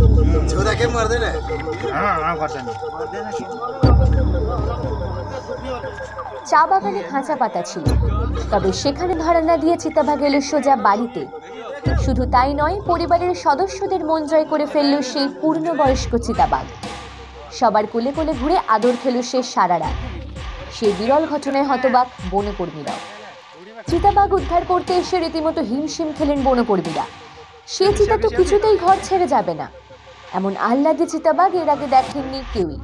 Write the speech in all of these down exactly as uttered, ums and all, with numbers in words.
চা বাগানে খাঁচা পাতা ছিল, তবে সেখানে ভাড়া না দিয়ে চিতাবাঘ এলো সোজা বাড়িতে। শুধু তাই নয়, পরিবারের সদস্যদের মন জয় করে ফেলল সেই পূর্ণবয়স্ক চিতাবাঘ। সবার কোলে কোলে ঘুরে আদর খেল সে সারা রাত। সেই বিরল ঘটনায় হতবাক বনকর্মীরাও। চিতাবাঘ উদ্ধার করতে এসে রীতিমতো হিমশিম খেলেন বনকর্মীরা। সে চিতা তো কিছুতেই ঘর ছেড়ে যাবে না। এমন আহ্লাদে চিতাবাঘ এর আগে দেখেননি কেউই।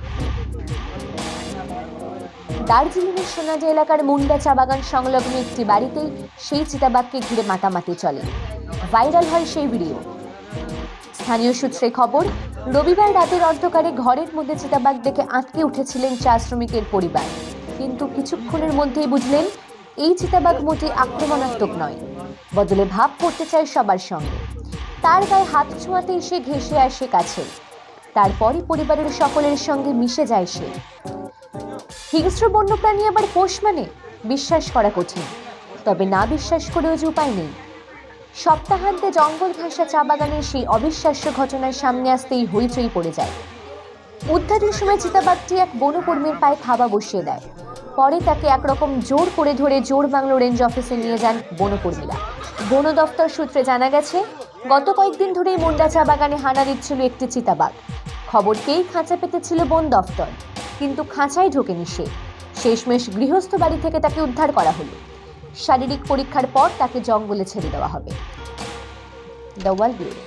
দার্জিলিংয়ের সোনাজা এলাকার মুন্ডা চা বাগান সংলগ্ন একটি বাড়িতেই সেই চিতাবাঘকে ঘিরে মাতামাতি চলে। ভাইরাল হয় সেই ভিডিও। স্থানীয় সূত্রে খবর, রবিবার রাতের অন্ধকারে ঘরের মধ্যে চিতাবাঘ দেখে আটকে উঠেছিলেন চা শ্রমিকের পরিবার। কিন্তু কিছুক্ষণের মধ্যেই বুঝলেন এই চিতাবাঘ মোটেই আক্রমণাত্মক নয়, বদলে ভাব করতে চায় সবার সঙ্গে। তার গায়ে হাত ছোঁয়াতেই সে ঘেঁষে আসে কাছে। তারপরই পরিবারের সকলের সঙ্গে মিশে যায় সে। হিংস্র বন্যপ্রাণী আবার পোষ মানে বিশ্বাস করা কঠিন, তবে না বিশ্বাস করেও যে উপায় নেই। সপ্তাহান্তে জঙ্গল ঘেঁষা চা বাগানের সেই অবিশ্বাস্য ঘটনার সামনে আসতেই হইচই পড়ে যায়। উদ্ধারের সময় চিতাবাঘটি এক বনকর্মীর পায়ে থাবা বসিয়ে দেয়। পরে তাকে একরকম জোর করে ধরে জোর বাংলো রেঞ্জ অফিসে নিয়ে যান বনকর্মীরা। বন দফতর সূত্রে জানা গেছে, গত কয়েকদিন ধরেই মুন্ডা চা বাগানে হানা দিচ্ছিল একটি চিতাবাঘ। খবর পেয়েই খাঁচা পেতেছিল বন দফতর, কিন্তু খাঁচায় ঢোকেনি সে। শেষমেশ গৃহস্থ বাড়ি থেকে তাকে উদ্ধার করা হলো। শারীরিক পরীক্ষার পর তাকে জঙ্গলে ছেড়ে দেওয়া হবে। The world bureau.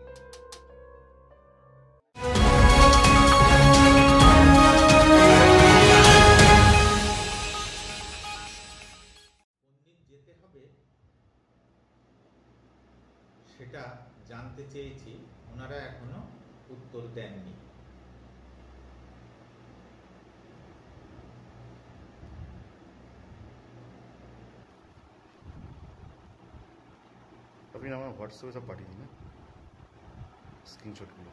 সেটা জানতে চেয়েছি, ওনারা এখনো উত্তর দেননি। আপনি আমার হোয়াটসঅ্যাপে সব পাঠিয়ে দিন, স্ক্রিনশটগুলো।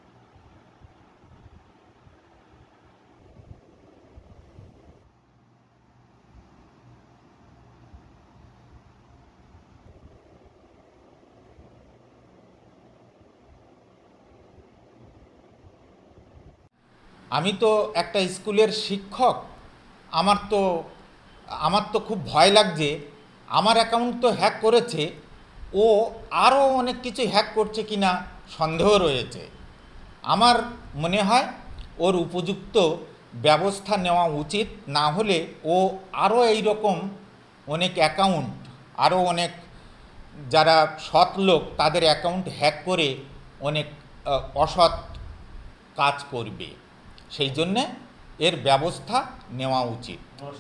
আমি তো একটা স্কুলের শিক্ষক, আমার তো আমার তো খুব ভয় লাগছে। আমার অ্যাকাউন্ট তো হ্যাক করেছে, ও আরও অনেক কিছু হ্যাক করছে কিনা সন্দেহ রয়েছে। আমার মনে হয় ওর উপযুক্ত ব্যবস্থা নেওয়া উচিত, না হলে ও আরও এই রকম অনেক অ্যাকাউন্ট, আরও অনেক যারা সৎ লোক তাদের অ্যাকাউন্ট হ্যাক করে অনেক অসৎ কাজ করবে। সেই জন্যে এর ব্যবস্থা নেওয়া উচিত।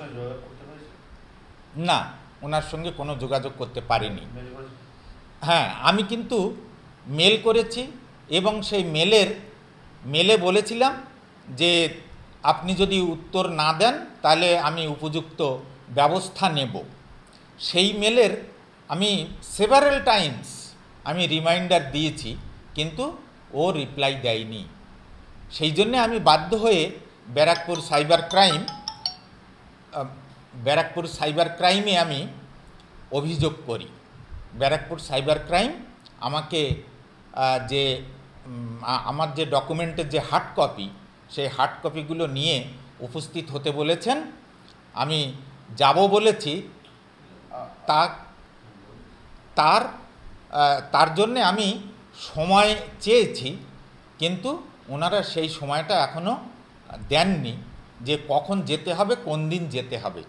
না, ওনার সঙ্গে কোনো যোগাযোগ করতে পারিনি। হ্যাঁ, আমি কিন্তু মেল করেছি এবং সেই মেলের মেলে বলেছিলাম যে আপনি যদি উত্তর না দেন তাহলে আমি উপযুক্ত ব্যবস্থা নেব। সেই মেলের আমি সেভারেল টাইমস আমি রিমাইন্ডার দিয়েছি, কিন্তু ও রিপ্লাই দেয়নি। সেই জন্যে আমি বাধ্য হয়ে Barrackpore cyber crime Barrackpore cyber ক্রাইমে আমি অভিযোগ করি। ব্যারাকপুর সাইবার ক্রাইম আমাকে যে আমার যে ডকুমেন্টের যে হার্ড কপি, সেই হার্ড কপিগুলো নিয়ে উপস্থিত হতে বলেছেন। আমি যাব বলেছি, তা তার তার জন্যে আমি সময় চেয়েছি, কিন্তু ওনারা সেই সময়টা এখনও দেননি যে কখন যেতে হবে, কোন দিন যেতে হবে।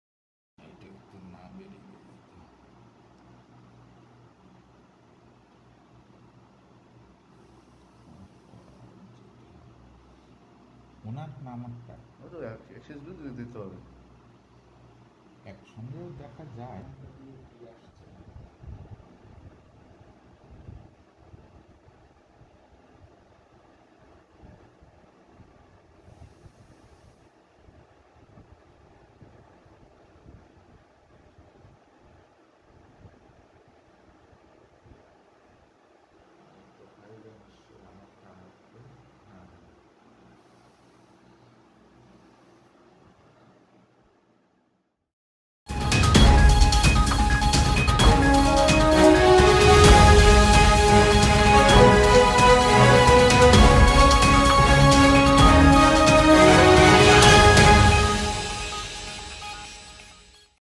ওনার নামটা দিতে হবে, একসঙ্গেও দেখা যায়।